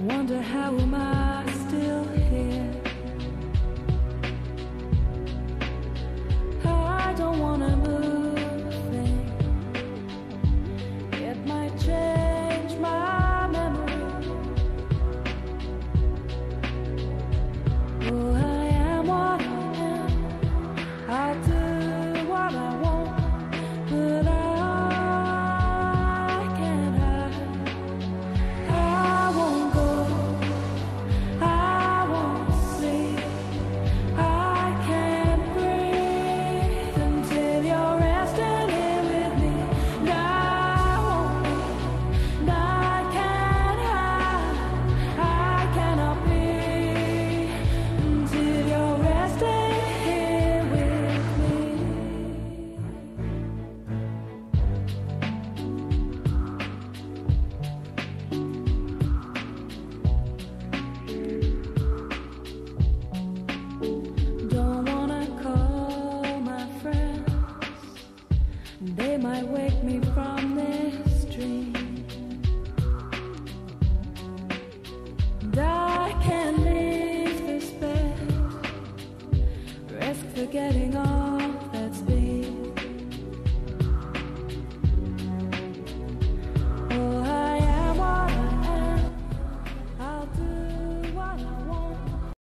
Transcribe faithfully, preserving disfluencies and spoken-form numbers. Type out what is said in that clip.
wonder how am I still here. I don't wanna move a thing. It might change my memory. Oh, I am what I am. I'll do what I want, but I can't hide. I won't go, I won't sleep. I can't breathe until you're resting here with me. And I won't leave, and I can't hide. I cannot breathe until you're resting here with me. Don't wanna call my friends. They might wake me from this dream. And I can't leave this bed. Risk forgetting all